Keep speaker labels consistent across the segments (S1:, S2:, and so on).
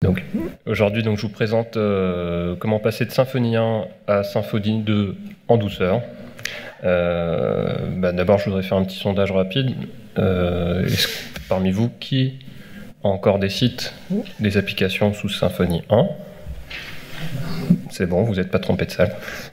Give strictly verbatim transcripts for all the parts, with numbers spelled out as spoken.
S1: Donc, aujourd'hui, donc, je vous présente euh, comment passer de Symfony un à Symfony deux en douceur. Euh, bah, D'abord, je voudrais faire un petit sondage rapide. Euh, parmi vous, qui a encore des sites, des applications sous Symfony un? C'est bon, vous n'êtes pas trompé de salle.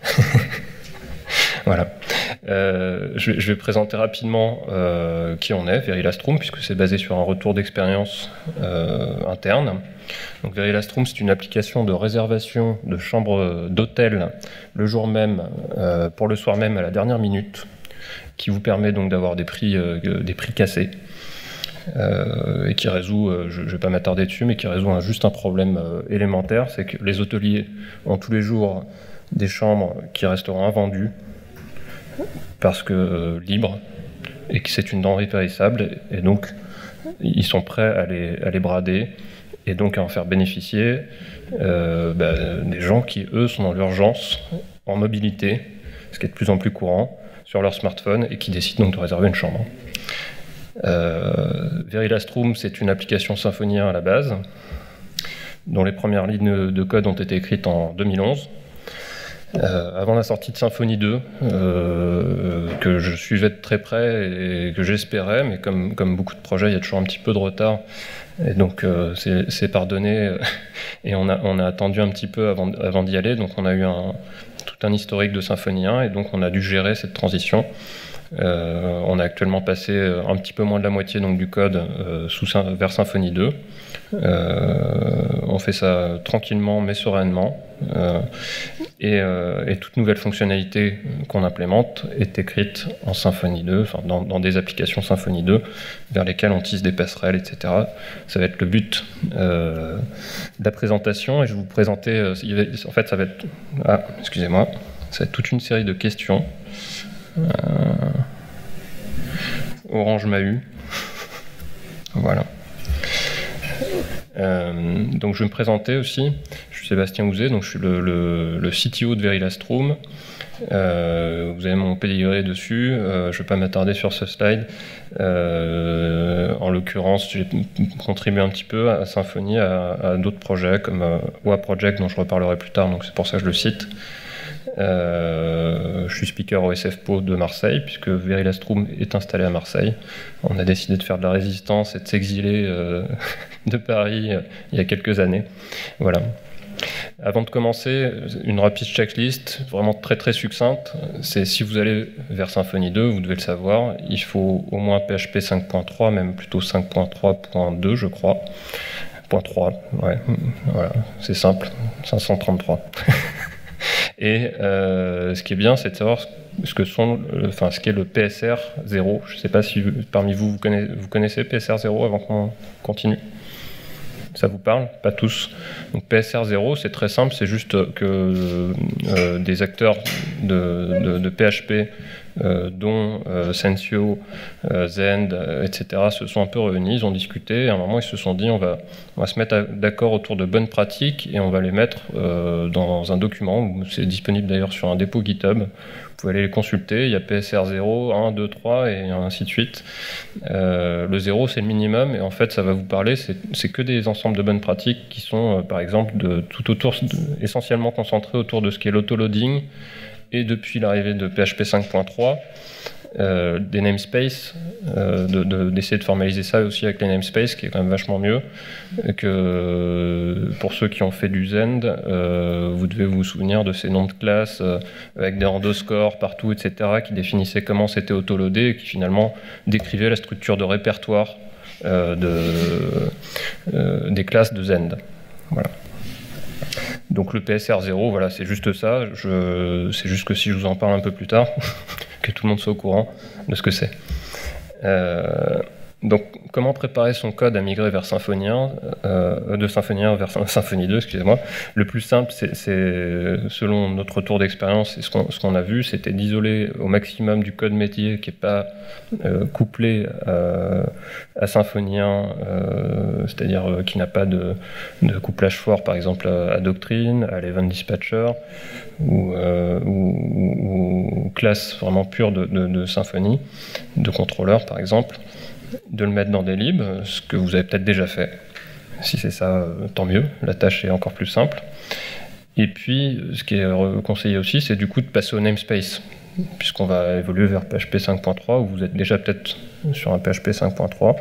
S1: Voilà. Euh, je, je vais présenter rapidement euh, qui on est, Verilastrum, puisque c'est basé sur un retour d'expérience euh, interne. Donc Verilastrum, c'est une application de réservation de chambres d'hôtel le jour même, euh, pour le soir même à la dernière minute, qui vous permet donc d'avoir des prix, euh, des prix cassés. Euh, et qui résout, euh, je ne vais pas m'attarder dessus, mais qui résout un, juste un problème euh, élémentaire, c'est que les hôteliers ont tous les jours des chambres qui resteront invendues parce que euh, libres, et que c'est une denrée périssable, et, et donc ils sont prêts à les, à les brader, et donc à en faire bénéficier euh, bah, des gens qui, eux, sont dans l'urgence, en mobilité, ce qui est de plus en plus courant, sur leur smartphone, et qui décident donc de réserver une chambre. Euh, Verilastrum, c'est une application Symfony un à la base, dont les premières lignes de code ont été écrites en deux mille onze. Euh, avant la sortie de Symfony deux, euh, que je suivais de très près et que j'espérais, mais comme, comme beaucoup de projets, il y a toujours un petit peu de retard, et donc euh, c'est pardonné, et on a, on a attendu un petit peu avant, avant d'y aller, donc on a eu un, tout un historique de Symfony un, et donc on a dû gérer cette transition. Euh, on a actuellement passé un petit peu moins de la moitié donc, du code euh, sous, vers Symfony deux. Euh, on fait ça tranquillement mais sereinement. Euh, et, euh, et toute nouvelle fonctionnalité qu'on implémente est écrite en Symfony deux, enfin, dans, dans des applications Symfony deux vers lesquelles on tisse des passerelles, et cetera. Ça va être le but euh, de la présentation. Et je vais vous présenter, euh, en fait ça va être, ah, excusez-moi, ça va être toute une série de questions. Euh, Orange m'a eu. Voilà. Euh, donc je vais me présenter aussi. Je suis Sébastien Houzé, donc je suis le, le, le C T O de Verilastrum. Euh, vous avez mon pédigré dessus. Euh, je ne vais pas m'attarder sur ce slide. Euh, en l'occurrence, j'ai contribué un petit peu à Symfony, à, à d'autres projets comme euh, W A Project, dont je reparlerai plus tard. Donc c'est pour ça que je le cite. Euh, je suis speaker au S F P O de Marseille, puisque Verilastrum est installé à Marseille. On a décidé de faire de la résistance et de s'exiler euh, de Paris euh, il y a quelques années. Voilà. Avant de commencer, une rapide checklist, vraiment très très succincte. C'est si vous allez vers Symfony deux, vous devez le savoir, il faut au moins P H P cinq point trois, même plutôt cinq point trois point deux, je crois. point trois, ouais, voilà, c'est simple, cinq cent trente-trois. Et euh, ce qui est bien, c'est de savoir ce que sont, enfin, ce qu'est le P S R zéro. Je ne sais pas si parmi vous, vous connaissez, vous connaissez P S R zéro avant qu'on continue. Ça vous parle? Pas tous. Donc P S R zéro, c'est très simple, c'est juste que euh, des acteurs de, de, de P H P, euh, dont euh, Sensio, euh, Zend, euh, et cetera, se sont un peu réunis, ils ont discuté, et à un moment ils se sont dit on va, on va se mettre d'accord autour de bonnes pratiques et on va les mettre euh, dans un document, c'est disponible d'ailleurs sur un dépôt GitHub. Vous pouvez aller les consulter, il y a P S R zéro, un, deux, trois et ainsi de suite. Euh, le zéro, c'est le minimum, et en fait, ça va vous parler, c'est que des ensembles de bonnes pratiques qui sont, euh, par exemple, de, tout autour, de, essentiellement concentrés autour de ce qui est l'autoloading, et depuis l'arrivée de P H P cinq point trois, euh, des namespaces, euh, d'essayer de, de formaliser ça aussi avec les namespaces, qui est quand même vachement mieux, que pour ceux qui ont fait du Zend, euh, vous devez vous souvenir de ces noms de classes euh, avec des underscores partout, et cetera, qui définissaient comment c'était autoloadé et qui finalement décrivaient la structure de répertoire euh, de, euh, des classes de Zend. Voilà. Donc le P S R zéro, voilà, c'est juste ça. C'est juste que si je vous en parle un peu plus tard, que tout le monde soit au courant de ce que c'est. Euh, donc, comment préparer son code à migrer vers Symfony un, euh, de Symfony un vers Symfony deux, excusez-moi. Le plus simple, c'est, selon notre retour d'expérience et ce qu'on ce qu'on a vu, c'était d'isoler au maximum du code métier qui n'est pas euh, couplé à, à Symfony un, euh, c'est-à-dire euh, qui n'a pas de, de couplage fort, par exemple à, à Doctrine, à l'Event Dispatcher, ou, euh, ou, ou classe vraiment pure de, de, de Symfony, de contrôleur par exemple, de le mettre dans des libs, ce que vous avez peut-être déjà fait. Si c'est ça, tant mieux, la tâche est encore plus simple. Et puis, ce qui est conseillé aussi, c'est du coup de passer au namespace, puisqu'on va évoluer vers P H P cinq point trois, où vous êtes déjà peut-être sur un P H P cinq point trois.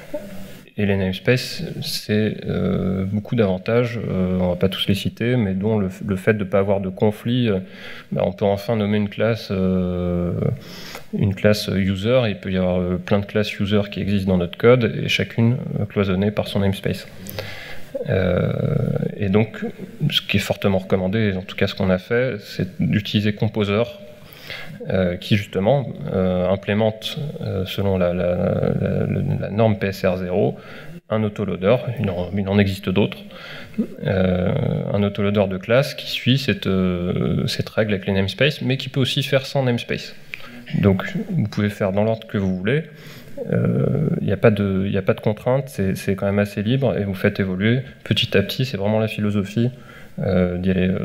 S1: Et les namespaces, c'est euh, beaucoup d'avantages, euh, on ne va pas tous les citer, mais dont le, le fait de ne pas avoir de conflit, euh, bah on peut enfin nommer une classe, euh, une classe user, et il peut y avoir euh, plein de classes user qui existent dans notre code, et chacune euh, cloisonnée par son namespace. Euh, et donc, ce qui est fortement recommandé, en tout cas ce qu'on a fait, c'est d'utiliser Composer, Euh, qui justement euh, implémente, euh, selon la, la, la, la norme P S R zéro, un autoloader, il en, il en existe d'autres, euh, un autoloader de classe qui suit cette, euh, cette règle avec les namespaces, mais qui peut aussi faire sans namespace. Donc vous pouvez faire dans l'ordre que vous voulez, il euh, n'y a pas de, y a pas de contrainte, c'est quand même assez libre, et vous faites évoluer petit à petit, c'est vraiment la philosophie euh, d'y aller euh,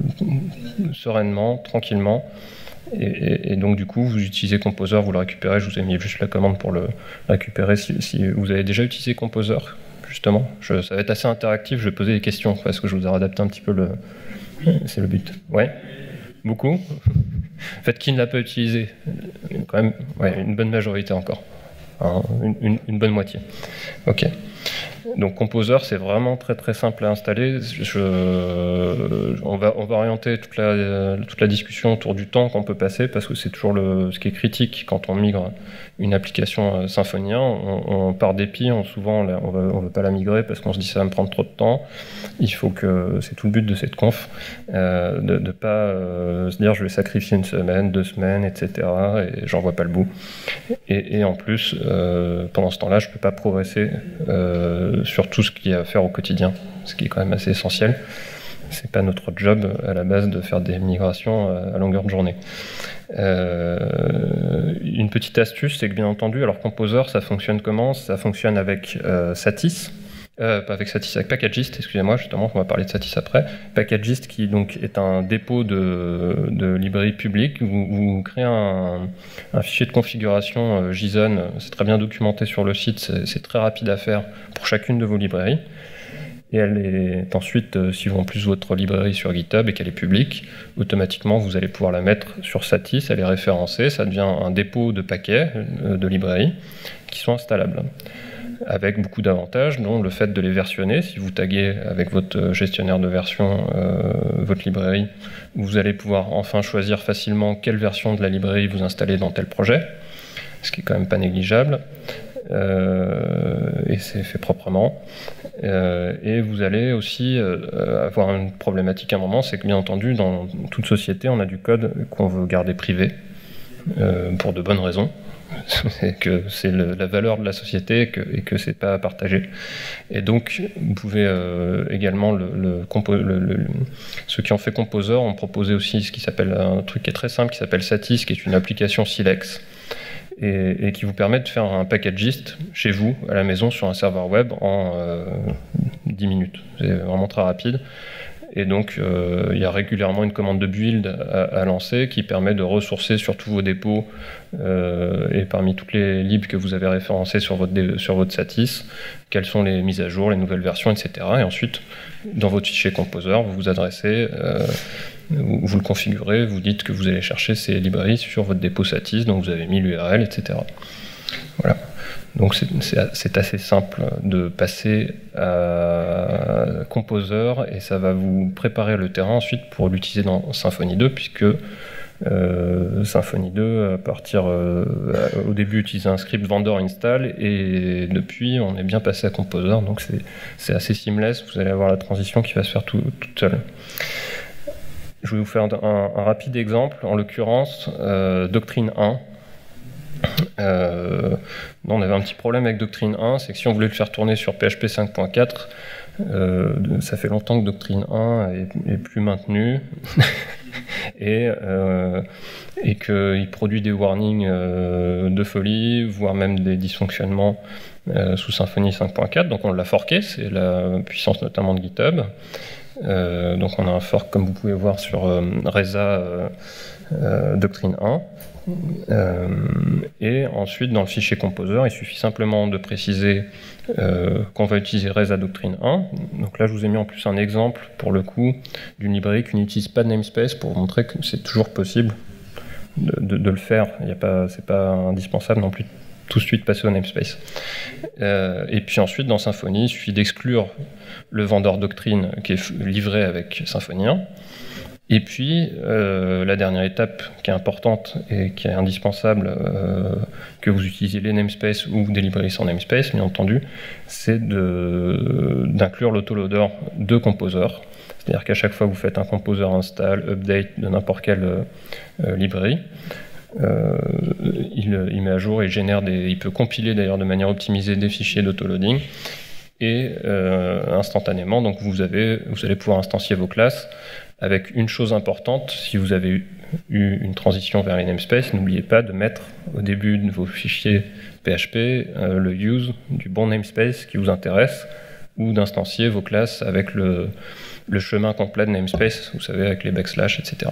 S1: sereinement, tranquillement. Et, et, et donc du coup, vous utilisez Composer, vous le récupérez, je vous ai mis juste la commande pour le récupérer si, si vous avez déjà utilisé Composer, justement. Je, ça va être assez interactif, je vais poser des questions, parce que je vous ai adapté un petit peu le... C'est le but. Ouais. Beaucoup. En fait, qui ne l'a pas utilisé? Quand même, ouais, une bonne majorité encore. Hein, une, une, une bonne moitié. Ok. Donc Composer, c'est vraiment très très simple à installer. Je, on, va, on va orienter toute la, toute la discussion autour du temps qu'on peut passer, parce que c'est toujours le, ce qui est critique quand on migre une application Symfony un. On, on part dépit, on, souvent on ne veut pas la migrer parce qu'on se dit ça va me prendre trop de temps. Il faut que, c'est tout le but de cette conf, euh, de ne pas euh, se dire je vais sacrifier une semaine, deux semaines, et cetera. Et j'en vois pas le bout. Et, et en plus, euh, pendant ce temps-là, je ne peux pas progresser euh, sur tout ce qu'il y a à faire au quotidien, ce qui est quand même assez essentiel. C'est pas notre job à la base de faire des migrations à longueur de journée. Euh, une petite astuce, c'est que bien entendu, alors Composer, ça fonctionne comment? Ça fonctionne avec euh, Satis. Euh, pas avec Satis, avec Packagist, excusez-moi, justement, on va parler de Satis après. Packagist, qui donc est un dépôt de, de librairie publique. Vous, vous créez un, un fichier de configuration euh, JSON, c'est très bien documenté sur le site, c'est très rapide à faire pour chacune de vos librairies. Et elle est ensuite, euh, si vous en plus votre librairie sur GitHub et qu'elle est publique, automatiquement vous allez pouvoir la mettre sur Satis, elle est référencée, ça devient un dépôt de paquets euh, de librairies qui sont installables, avec beaucoup d'avantages, dont le fait de les versionner. Si vous taguez avec votre gestionnaire de version euh, votre librairie, vous allez pouvoir enfin choisir facilement quelle version de la librairie vous installez dans tel projet, ce qui est quand même pas négligeable, euh, et c'est fait proprement. Euh, et vous allez aussi euh, avoir une problématique à un moment, c'est que bien entendu, dans toute société, on a du code qu'on veut garder privé, euh, pour de bonnes raisons. C'est que c'est la valeur de la société et que, et que c'est pas partagé. Et donc, vous pouvez euh, également, le, le, le, le, ceux qui ont fait Composer ont proposé aussi ce qui s'appelle un truc qui est très simple, qui s'appelle Satis, qui est une application Silex, et, et qui vous permet de faire un packagist chez vous, à la maison, sur un serveur web en euh, dix minutes. C'est vraiment très rapide. Et donc, euh, il y a régulièrement une commande de build à, à lancer qui permet de ressourcer sur tous vos dépôts euh, et parmi toutes les libs que vous avez référencées sur votre, sur votre Satis, quelles sont les mises à jour, les nouvelles versions, et cetera. Et ensuite, dans votre fichier Composer, vous vous adressez, euh, vous, vous le configurez, vous dites que vous allez chercher ces librairies sur votre dépôt Satis, donc vous avez mis l'U R L, et cetera. Voilà. Donc c'est assez simple de passer à Composer, et ça va vous préparer le terrain ensuite pour l'utiliser dans Symfony deux, puisque euh, Symfony deux, à partir, euh, au début, utilisait un script vendor install, et depuis, on est bien passé à Composer, donc c'est assez seamless, vous allez avoir la transition qui va se faire tout, toute seule. Je vais vous faire un, un rapide exemple, en l'occurrence, euh, Doctrine un. Euh, non, on avait un petit problème avec Doctrine un, c'est que si on voulait le faire tourner sur P H P cinq point quatre, euh, ça fait longtemps que Doctrine un est, est plus maintenu et, euh, et qu'il produit des warnings euh, de folie, voire même des dysfonctionnements euh, sous Symfony cinq point quatre, donc on l'a forké, c'est la puissance notamment de GitHub. Euh, donc on a un fork, comme vous pouvez voir, sur euh, Reza euh, euh, Doctrine un. Euh, et ensuite, dans le fichier Composer, il suffit simplement de préciser euh, qu'on va utiliser Reza Doctrine un. Donc là, je vous ai mis en plus un exemple, pour le coup, d'une librairie qui n'utilise pas de namespace pour vous montrer que c'est toujours possible de, de, de le faire. Ce n'est pas, pas indispensable non plus de tout de suite passer au namespace. Euh, et puis ensuite, dans Symfony, il suffit d'exclure le vendeur Doctrine qui est livré avec Symfony un. Et puis, euh, la dernière étape qui est importante et qui est indispensable, euh, que vous utilisiez les namespaces ou des librairies sans namespace, bien entendu, c'est d'inclure l'autoloader de Composer. C'est-à-dire qu'à chaque fois que vous faites un Composer install, update de n'importe quelle euh, librairie, euh, il, il met à jour et génère des, il peut compiler d'ailleurs de manière optimisée des fichiers d'autoloading et euh, instantanément, donc vous, avez, vous allez pouvoir instancier vos classes. Avec une chose importante, si vous avez eu une transition vers les namespaces, n'oubliez pas de mettre au début de vos fichiers P H P euh, le use du bon namespace qui vous intéresse, ou d'instancier vos classes avec le, le chemin complet de namespace, vous savez, avec les backslash, et cetera.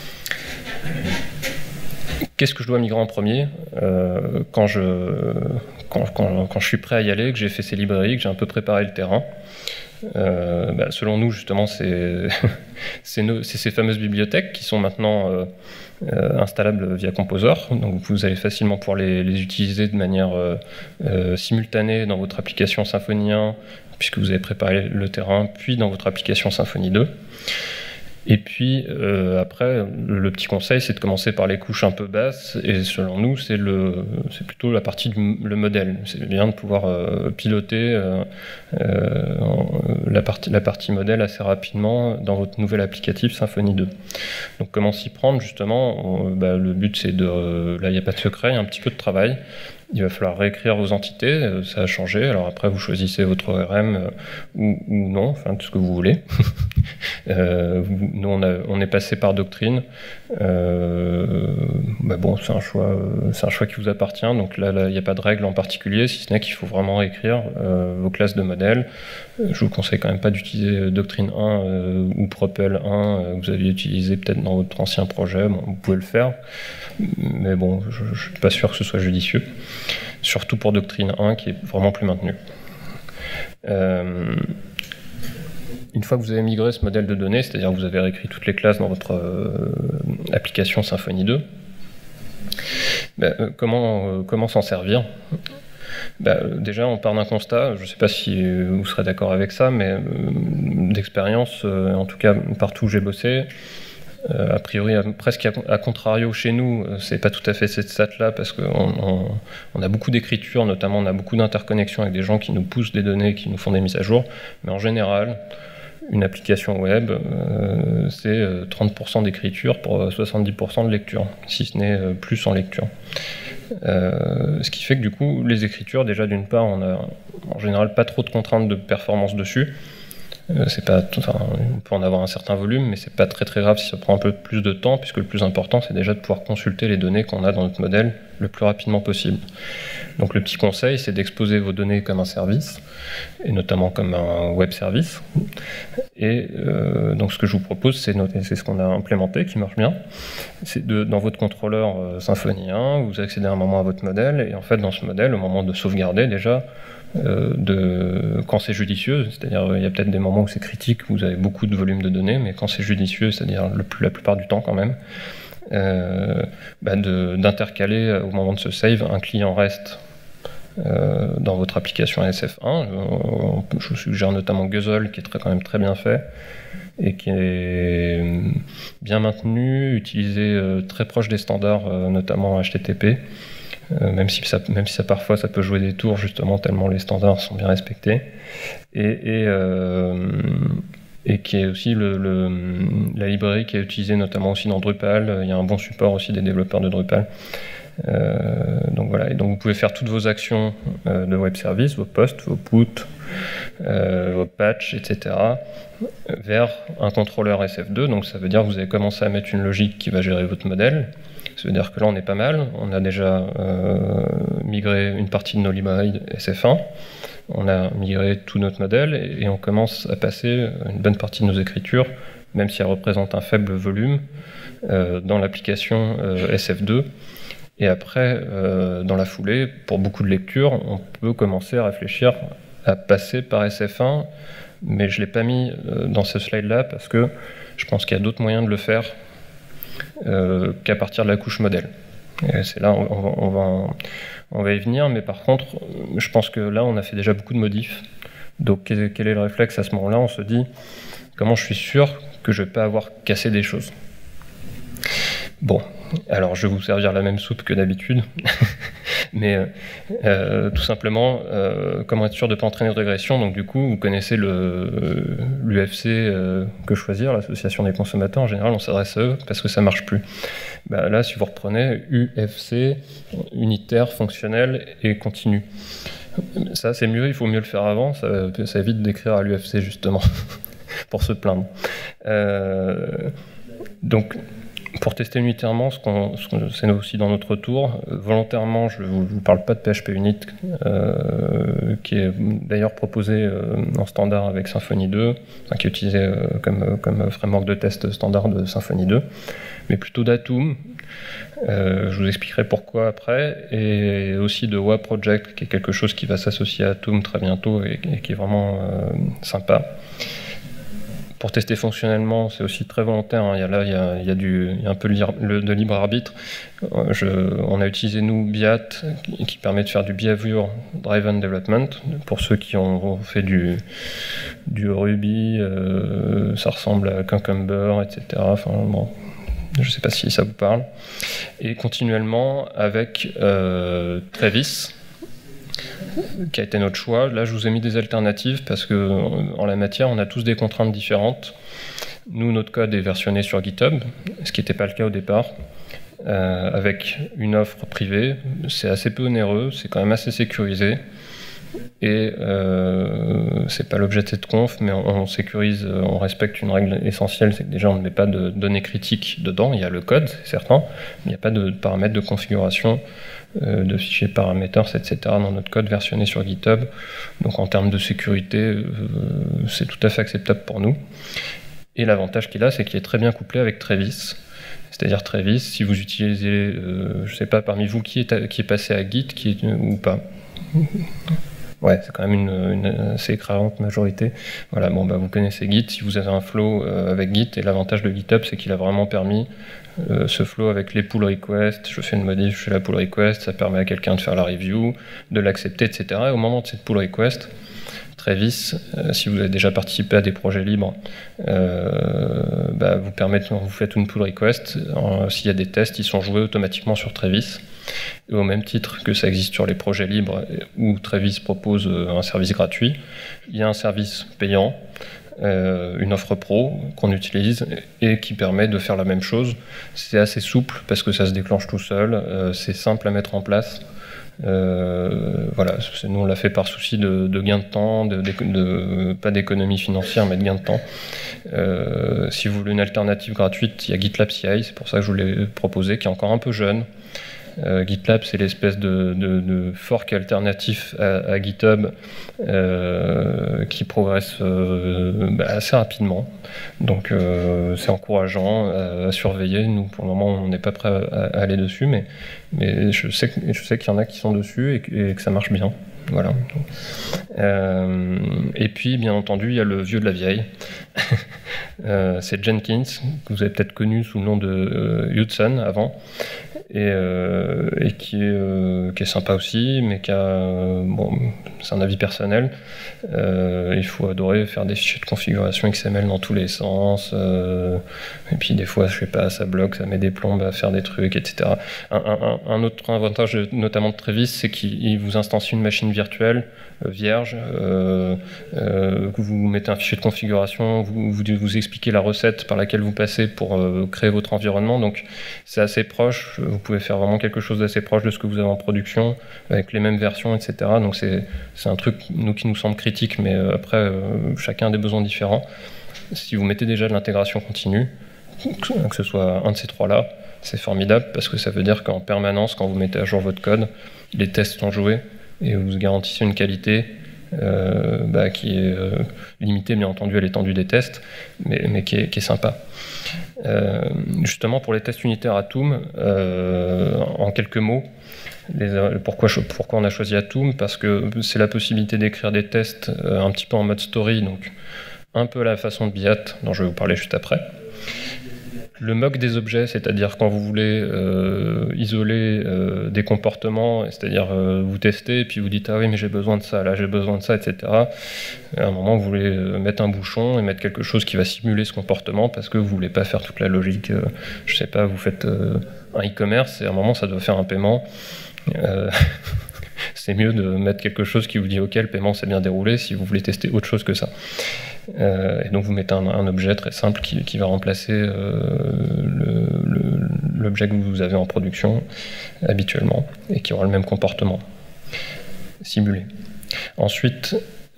S1: Qu'est-ce que je dois migrer en premier euh, quand, je, quand, quand, quand je suis prêt à y aller, que j'ai fait ces librairies, que j'ai un peu préparé le terrain? Euh, bah, selon nous, justement, c'est ces fameuses bibliothèques qui sont maintenant euh, euh, installables via Composer. Donc vous allez facilement pouvoir les, les utiliser de manière euh, euh, simultanée dans votre application Symfony un, puisque vous avez préparé le terrain, puis dans votre application Symfony deux. Et puis euh, après, le, le petit conseil, c'est de commencer par les couches un peu basses, et selon nous, c'est plutôt la partie du le modèle. C'est bien de pouvoir euh, piloter euh, euh, la, partie, la partie modèle assez rapidement dans votre nouvel applicatif Symfony deux. Donc comment s'y prendre, justement? On, bah, le but, c'est de... Euh, là, il n'y a pas de secret, il y a un petit peu de travail. Il va falloir réécrire vos entités, ça a changé. Alors après, vous choisissez votre O R M euh, ou, ou non, enfin tout ce que vous voulez. euh, nous, on, a, on est passé par Doctrine. Euh, bah bon, c'est un choix, c'est un choix qui vous appartient. Donc là, il n'y a pas de règle en particulier, si ce n'est qu'il faut vraiment réécrire euh, vos classes de modèles. Je vous conseille quand même pas d'utiliser Doctrine un euh, ou Propel un euh, que vous aviez utilisé peut-être dans votre ancien projet. Bon, vous pouvez le faire, mais bon, je ne suis pas sûr que ce soit judicieux. Surtout pour Doctrine un qui est vraiment plus maintenu. Euh, une fois que vous avez migré ce modèle de données, c'est-à-dire que vous avez réécrit toutes les classes dans votre euh, application Symfony deux, ben, euh, comment, euh, comment s'en servir? Ben, déjà, on part d'un constat, je ne sais pas si vous serez d'accord avec ça, mais euh, d'expérience, euh, en tout cas partout où j'ai bossé, Euh, a priori, à, presque à, à contrario chez nous, euh, c'est pas tout à fait cette stat-là, parce qu'on on, on a beaucoup d'écriture, notamment on a beaucoup d'interconnexions avec des gens qui nous poussent des données, qui nous font des mises à jour, mais en général, une application web, euh, c'est euh, trente pour cent d'écriture pour soixante-dix pour cent de lecture, si ce n'est euh, plus en lecture. Euh, ce qui fait que du coup, les écritures, déjà d'une part, on a en général pas trop de contraintes de performance dessus. C'est pas, enfin, on peut en avoir un certain volume, mais c'est pas très très grave si ça prend un peu plus de temps, puisque le plus important, c'est déjà de pouvoir consulter les données qu'on a dans notre modèle le plus rapidement possible. Donc le petit conseil, c'est d'exposer vos données comme un service, et notamment comme un web service. Et euh, donc ce que je vous propose, c'est ce qu'on a implémenté, qui marche bien. C'est dans votre contrôleur euh, Symfony un, vous accédez à un moment à votre modèle, et en fait dans ce modèle, au moment de sauvegarder déjà, Euh, de, quand c'est judicieux, c'est-à-dire il y a peut-être des moments où c'est critique, où vous avez beaucoup de volume de données, mais quand c'est judicieux, c'est-à-dire le plus, la plupart du temps quand même, euh, bah d'intercaler au moment de ce save un client REST euh, dans votre application S F un. Je, je vous suggère notamment Guzzle, qui est très, quand même très bien fait et qui est bien maintenu, utilisé euh, très proche des standards, euh, notamment H T T P. Euh, même, si ça, même si ça parfois ça peut jouer des tours, justement tellement les standards sont bien respectés, et, et, euh, et qui est aussi le, le, la librairie qui est utilisée notamment aussi dans Drupal. Il y a un bon support aussi des développeurs de Drupal. Euh, donc voilà, et donc vous pouvez faire toutes vos actions euh, de web service, vos posts, vos puts, euh, vos patchs, et cetera, vers un contrôleur S F deux. Donc ça veut dire que vous avez commencé à mettre une logique qui va gérer votre modèle. Ça veut dire que là on est pas mal, on a déjà euh, migré une partie de nos librairies S F un, on a migré tout notre modèle et, et on commence à passer une bonne partie de nos écritures, même si elles représentent un faible volume, euh, dans l'application euh, S F deux. Et après, euh, dans la foulée, pour beaucoup de lectures, on peut commencer à réfléchir à passer par S F un, mais je ne l'ai pas mis euh, dans ce slide-là parce que je pense qu'il y a d'autres moyens de le faire euh, qu'à partir de la couche modèle. Et c'est là, on, on, va, on va y venir, mais par contre, je pense que là, on a fait déjà beaucoup de modifs. Donc, quel, quel est le réflexe à ce moment-là? On se dit, comment je suis sûr que je ne vais pas avoir cassé des choses? Bon, alors je vais vous servir la même soupe que d'habitude, mais euh, euh, tout simplement, euh, comment être sûr de ne pas entraîner de régression? Donc du coup, vous connaissez l'U F C euh, que choisir, l'association des consommateurs. En général, on s'adresse à eux parce que ça ne marche plus. Bah, là, si vous reprenez U F C, unitaire, fonctionnel et continu. Ça, c'est mieux, il faut mieux le faire avant, ça, ça évite d'écrire à l'U F C justement, pour se plaindre. Euh, donc, pour tester unitairement, ce qu'on, ce qu'on, c'est aussi dans notre retour. Euh, volontairement, je ne vous, vous parle pas de P H P Unit, euh, qui est d'ailleurs proposé euh, en standard avec Symfony deux, enfin, qui est utilisé euh, comme, comme framework de test standard de Symfony deux, mais plutôt d'Atom. Euh, je vous expliquerai pourquoi après, et aussi de W A Project, qui est quelque chose qui va s'associer à Atom très bientôt et, et qui est vraiment euh, sympa. Pour tester fonctionnellement, c'est aussi très volontaire. Hein. Il y a là, il y a, il y a, du, il y a un peu de libre arbitre. Je, on a utilisé, nous, Biat, qui, qui permet de faire du Behavior Driven Development. Pour ceux qui ont fait du, du Ruby, euh, ça ressemble à Cucumber, et cetera. Enfin, bon, je ne sais pas si ça vous parle. Et continuellement avec euh, Travis, qui a été notre choix. Là, je vous ai mis des alternatives parce que en la matière, on a tous des contraintes différentes. Nous, notre code est versionné sur GitHub, ce qui n'était pas le cas au départ, euh, avec une offre privée. C'est assez peu onéreux, c'est quand même assez sécurisé. Et euh, c'est pas l'objet de cette conf, mais on, on sécurise, on respecte une règle essentielle, c'est que déjà on ne met pas de données critiques dedans. Il y a le code, c'est certain, mais il n'y a pas de paramètres de configuration, euh, de fichiers parameters, et cetera dans notre code versionné sur GitHub. Donc en termes de sécurité, euh, c'est tout à fait acceptable pour nous. Et l'avantage qu'il a, c'est qu'il est très bien couplé avec Travis. C'est-à-dire Travis, si vous utilisez, euh, je ne sais pas parmi vous qui est, à, qui est passé à Git, qui est, ou pas. Ouais, c'est quand même une, une assez écrasante majorité. Voilà, bon, bah, vous connaissez Git, si vous avez un flow euh, avec Git, et l'avantage de GitHub, c'est qu'il a vraiment permis euh, ce flow avec les pull requests. Je fais une modif, je fais la pull request, ça permet à quelqu'un de faire la review, de l'accepter, et cetera. Et au moment de cette pull request, Travis, euh, si vous avez déjà participé à des projets libres, euh, bah, vous, permet, vous faites une pull request, euh, s'il y a des tests, ils sont joués automatiquement sur Travis. Et au même titre que ça existe sur les projets libres où Travis propose un service gratuit, il y a un service payant, euh, une offre pro qu'on utilise et qui permet de faire la même chose. C'est assez souple parce que ça se déclenche tout seul, euh, c'est simple à mettre en place. Euh, voilà, nous on l'a fait par souci de, de gain de temps, de, de, de, pas d'économie financière mais de gain de temps. Euh, si vous voulez une alternative gratuite, il y a GitLab C I, c'est pour ça que je vous l'ai proposé, qui est encore un peu jeune. Euh, GitLab, c'est l'espèce de, de, de fork alternatif à, à GitHub euh, qui progresse euh, bah, assez rapidement. Donc euh, c'est encourageant à, à surveiller. Nous, pour le moment, on n'est pas prêt à, à aller dessus, mais, mais je sais, je sais qu'il y en a qui sont dessus et que, et que ça marche bien. Voilà. Euh, et puis, bien entendu, il y a le vieux de la vieille. euh, c'est Jenkins, que vous avez peut-être connu sous le nom de euh, Hudson avant, et, euh, et qui, est, euh, qui est sympa aussi, mais qui a, euh, bon, c'est un avis personnel. Euh, il faut adorer faire des fichiers de configuration X M L dans tous les sens, euh, et puis des fois, je sais pas, ça bloque, ça met des plombes à faire des trucs, et cetera. Un, un, un autre avantage, notamment de Travis, c'est qu'il vous instancie une machine virtuelle euh, vierge, euh, euh, vous mettez un fichier de configuration, vous, vous, vous expliquez la recette par laquelle vous passez pour euh, créer votre environnement, donc c'est assez proche, vous pouvez faire vraiment quelque chose d'assez proche de ce que vous avez en production, avec les mêmes versions, et cetera. Donc c'est un truc, nous, qui nous semble critique, mais euh, après, euh, chacun a des besoins différents. Si vous mettez déjà de l'intégration continue, que ce soit un de ces trois-là, c'est formidable, parce que ça veut dire qu'en permanence, quand vous mettez à jour votre code, les tests sont joués, et vous garantissez une qualité euh, bah, qui est euh, limité bien entendu à l'étendue des tests, mais, mais qui, est, qui est sympa. Euh, justement pour les tests unitaires Atom, euh, en quelques mots, les, pourquoi, pourquoi on a choisi Atom? Parce que c'est la possibilité d'écrire des tests euh, un petit peu en mode story, donc un peu à la façon de Biat, dont je vais vous parler juste après. Le mock des objets, c'est-à-dire quand vous voulez euh, isoler euh, des comportements, c'est-à-dire euh, vous testez, et puis vous dites « Ah oui, mais j'ai besoin de ça, là j'ai besoin de ça, et cetera » À un moment, vous voulez euh, mettre un bouchon et mettre quelque chose qui va simuler ce comportement parce que vous voulez pas faire toute la logique. Euh, je sais pas, vous faites euh, un e-commerce et à un moment, ça doit faire un paiement. Euh, c'est mieux de mettre quelque chose qui vous dit « Ok, le paiement s'est bien déroulé » si vous voulez tester autre chose que ça. Euh, et donc vous mettez un, un objet très simple qui, qui va remplacer euh, l'objet que vous avez en production habituellement et qui aura le même comportement simulé. Ensuite,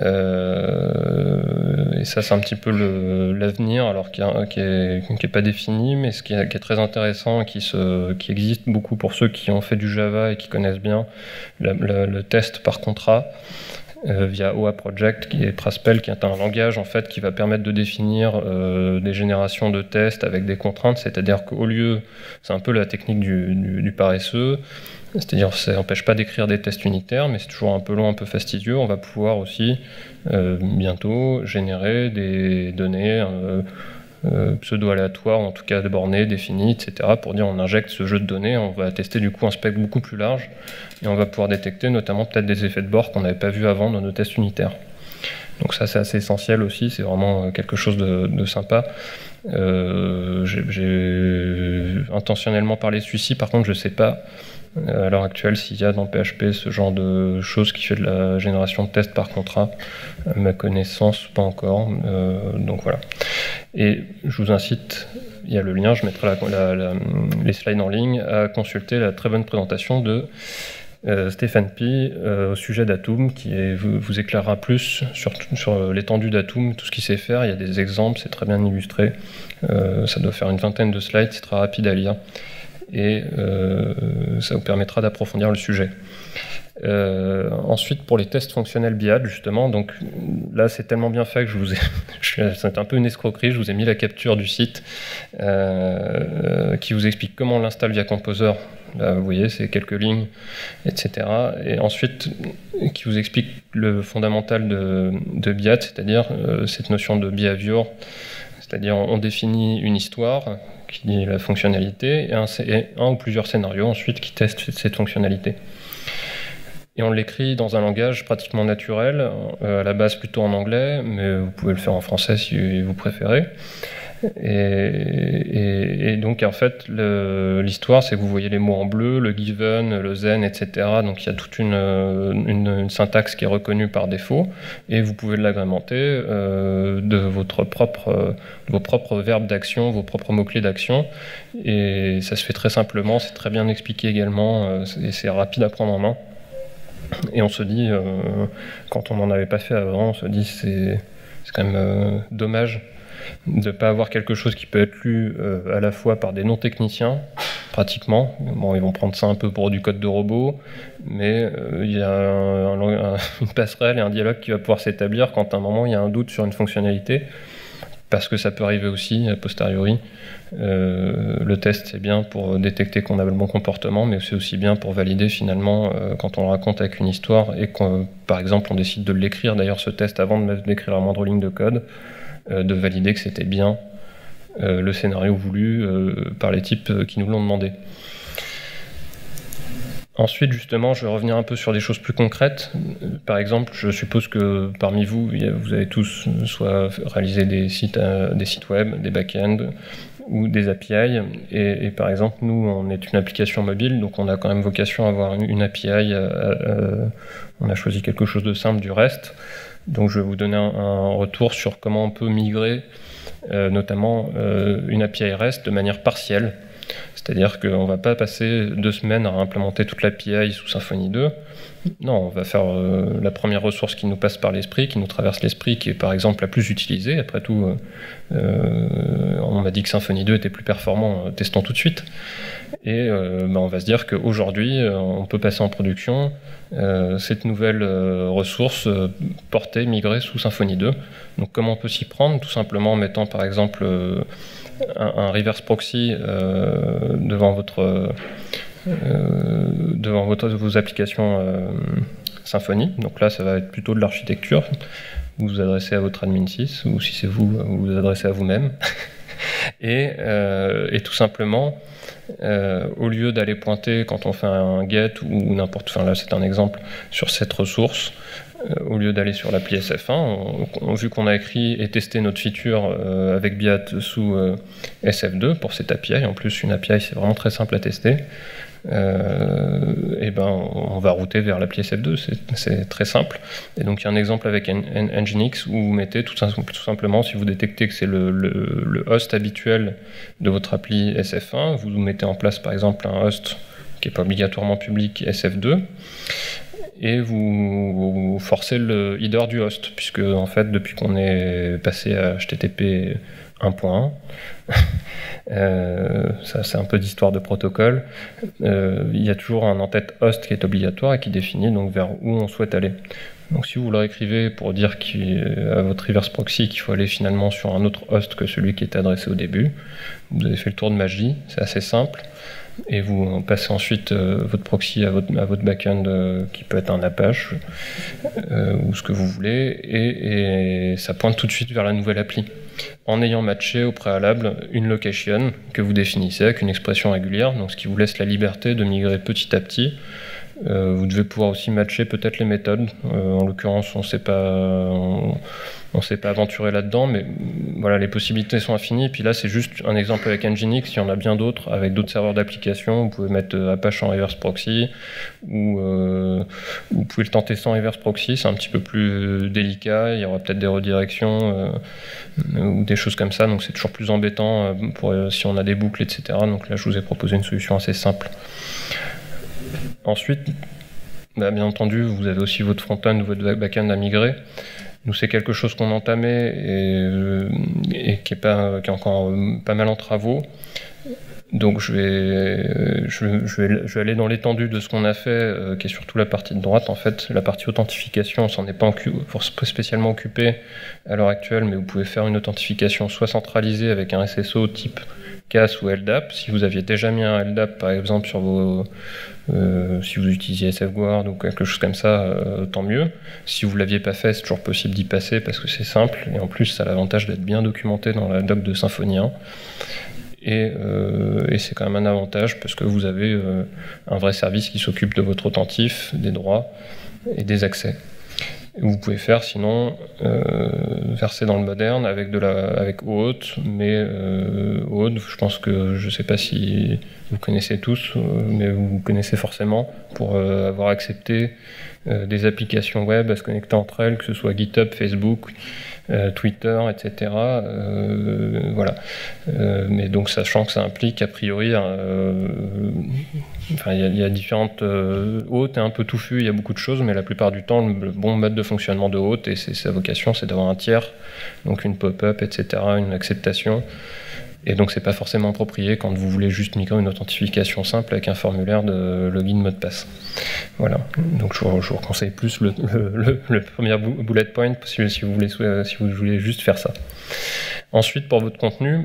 S1: euh, et ça c'est un petit peu l'avenir, alors qui n'est pas défini, mais ce qui est, qui est très intéressant et qui, se, qui existe beaucoup pour ceux qui ont fait du Java et qui connaissent bien la, la, le test par contrat. Euh, via O A Project, qui est Praspel, qui est un langage en fait qui va permettre de définir euh, des générations de tests avec des contraintes, c'est-à-dire qu'au lieu, c'est un peu la technique du, du, du paresseux, c'est-à-dire ça n'empêche pas d'écrire des tests unitaires, mais c'est toujours un peu long, un peu fastidieux. On va pouvoir aussi euh, bientôt générer des données euh, euh, pseudo-aléatoires, en tout cas bornées, définies, et cetera, pour dire on injecte ce jeu de données, on va tester du coup un spectre beaucoup plus large, et on va pouvoir détecter notamment peut-être des effets de bord qu'on n'avait pas vu avant dans nos tests unitaires. Donc ça c'est assez essentiel aussi, c'est vraiment quelque chose de, de sympa. Euh, j'ai intentionnellement parlé de celui-ci, par contre je ne sais pas à l'heure actuelle s'il y a dans P H P ce genre de choses qui fait de la génération de tests par contrat. À ma connaissance, pas encore. Euh, donc voilà. Et je vous incite, il y a le lien, je mettrai la, la, la, les slides en ligne, à consulter la très bonne présentation de euh, Stéphane Pi euh, au sujet d'Atom, qui est, vous, vous éclairera plus sur, sur l'étendue d'Atom, tout ce qu'il sait faire. Il y a des exemples, c'est très bien illustré. Euh, ça doit faire une vingtaine de slides, c'est très rapide à lire. Et euh, ça vous permettra d'approfondir le sujet. Euh, ensuite, pour les tests fonctionnels B I A D, justement, donc là c'est tellement bien fait que je vous ai, c'est un peu une escroquerie, je vous ai mis la capture du site euh, qui vous explique comment on l'installe via Composer. Là, vous voyez, c'est quelques lignes, et cetera. Et ensuite, qui vous explique le fondamental de, de B I A D, c'est-à-dire euh, cette notion de behavior, c'est-à-dire on définit une histoire qui dit la fonctionnalité, et un, et un ou plusieurs scénarios ensuite qui testent cette fonctionnalité. Et on l'écrit dans un langage pratiquement naturel, euh, à la base plutôt en anglais, mais vous pouvez le faire en français si vous préférez. Et, et, et donc en fait, l'histoire, c'est que vous voyez les mots en bleu, le given, le then, et cetera. Donc il y a toute une, une, une syntaxe qui est reconnue par défaut, et vous pouvez l'agrémenter euh, de votre propre, de vos propres verbes d'action, vos propres mots-clés d'action. Et ça se fait très simplement, c'est très bien expliqué également, et c'est rapide à prendre en main. Et on se dit, euh, quand on n'en avait pas fait avant, on se dit c'est quand même euh, dommage de ne pas avoir quelque chose qui peut être lu euh, à la fois par des non-techniciens, pratiquement. Bon, ils vont prendre ça un peu pour du code de robot, mais il euh, y a un, un, une passerelle et un dialogue qui va pouvoir s'établir quand à un moment il y a un doute sur une fonctionnalité, parce que ça peut arriver aussi, a posteriori. Euh, le test, c'est bien pour détecter qu'on a le bon comportement, mais c'est aussi bien pour valider finalement euh, quand on le raconte avec une histoire et qu'on, par exemple, on décide de l'écrire, d'ailleurs ce test avant d'écrire la moindre ligne de code, euh, de valider que c'était bien euh, le scénario voulu euh, par les types qui nous l'ont demandé. Ensuite, justement, je vais revenir un peu sur des choses plus concrètes. Par exemple, je suppose que parmi vous, vous avez tous soit réalisé des sites, des sites web, des back-ends ou des A P I. Et, et par exemple, nous, on est une application mobile, donc on a quand même vocation à avoir une A P I. Euh, euh, on a choisi quelque chose de simple du REST. Donc je vais vous donner un, un retour sur comment on peut migrer, euh, notamment euh, une A P I REST de manière partielle. C'est-à-dire qu'on ne va pas passer deux semaines à implémenter toute l'A P I sous Symfony deux. Non, on va faire euh, la première ressource qui nous passe par l'esprit, qui nous traverse l'esprit, qui est par exemple la plus utilisée. Après tout, euh, on m'a dit que Symfony deux était plus performant, testons tout de suite. Et euh, bah, on va se dire qu'aujourd'hui, euh, on peut passer en production euh, cette nouvelle euh, ressource euh, portée, migrée sous Symfony deux. Donc comment on peut s'y prendre? Tout simplement en mettant par exemple euh, un, un reverse proxy euh, devant votre... Euh, Euh, devant votre, vos applications euh, Symfony. Donc là, ça va être plutôt de l'architecture. Vous vous adressez à votre admin sys, ou si c'est vous, vous vous adressez à vous-même. et, euh, et tout simplement, euh, au lieu d'aller pointer quand on fait un get ou n'importe, enfin là c'est un exemple sur cette ressource, euh, au lieu d'aller sur l'appli S F un, on, on, vu qu'on a écrit et testé notre feature euh, avec Biat sous euh, S F deux pour cette A P I, en plus une A P I c'est vraiment très simple à tester, Euh, et ben on va router vers l'appli S F deux, c'est très simple. Et donc il y a un exemple avec Nginx où vous mettez tout, tout simplement, si vous détectez que c'est le, le, le host habituel de votre appli S F un, vous mettez en place par exemple un host qui n'est pas obligatoirement public S F deux, et vous, vous forcez le header du host, puisque en fait depuis qu'on est passé à H T T P un point un, euh, ça c'est un peu d'histoire de protocole, euh, il y a toujours un en-tête host qui est obligatoire et qui définit donc vers où on souhaite aller. Donc si vous leur écrivez pour dire à votre reverse proxy qu'il faut aller finalement sur un autre host que celui qui était adressé au début, vous avez fait le tour de magie, c'est assez simple. Et vous passez ensuite euh, votre proxy à votre, à votre backend euh, qui peut être un Apache euh, ou ce que vous voulez, et, et ça pointe tout de suite vers la nouvelle appli en ayant matché au préalable une location que vous définissez avec une expression régulière, donc ce qui vous laisse la liberté de migrer petit à petit. Euh, vous devez pouvoir aussi matcher peut-être les méthodes. Euh, en l'occurrence, on ne s'est pas, on, on s'est pas aventuré là-dedans, mais voilà, les possibilités sont infinies. Et puis là, c'est juste un exemple avec Nginx. Il y en a bien d'autres avec d'autres serveurs d'application. Vous pouvez mettre Apache en reverse proxy, ou euh, vous pouvez le tenter sans reverse proxy. C'est un petit peu plus délicat. Il y aura peut-être des redirections euh, ou des choses comme ça. Donc c'est toujours plus embêtant pour, si on a des boucles, et cetera. Donc là, je vous ai proposé une solution assez simple. Ensuite, bah bien entendu, vous avez aussi votre front-end ou votre back-end à migrer. Nous, c'est quelque chose qu'on entamait et, et qui, est pas, qui est encore pas mal en travaux. Donc je vais, je, je vais, je vais aller dans l'étendue de ce qu'on a fait, euh, qui est surtout la partie de droite. En fait, la partie authentification, on s'en est pas spécialement occupé à l'heure actuelle, mais vous pouvez faire une authentification soit centralisée avec un S S O type C A S ou L D A P. Si vous aviez déjà mis un L D A P, par exemple, sur vos... Euh, si vous utilisiez SafeGuard ou quelque chose comme ça, euh, tant mieux. Si vous ne l'aviez pas fait, c'est toujours possible d'y passer parce que c'est simple, et en plus ça a l'avantage d'être bien documenté dans la doc de Symfony un. Et, euh, et c'est quand même un avantage parce que vous avez euh, un vrai service qui s'occupe de votre authentification, des droits et des accès. Vous pouvez faire sinon euh, verser dans le moderne avec de la avec OAuth, mais euh, OAuth, je pense que je ne sais pas si vous connaissez tous, euh, mais vous connaissez forcément pour euh, avoir accepté euh, des applications web à se connecter entre elles, que ce soit GitHub, Facebook, euh, Twitter, et cetera. Euh, voilà. Euh, mais donc sachant que ça implique a priori, euh, enfin il y, y a différentes euh, OAuth est un peu touffu, il y a beaucoup de choses, mais la plupart du temps le, le bon mode de fonctionnement de OAuth et c'est sa vocation, c'est d'avoir un tiers, donc une pop-up, et cetera, une acceptation. Et donc c'est pas forcément approprié quand vous voulez juste migrer une authentification simple avec un formulaire de login mot de passe. Voilà. Donc je vous, je vous conseille plus le, le, le, le premier bullet point si, si, vous voulez, si vous voulez juste faire ça. Ensuite, pour votre contenu,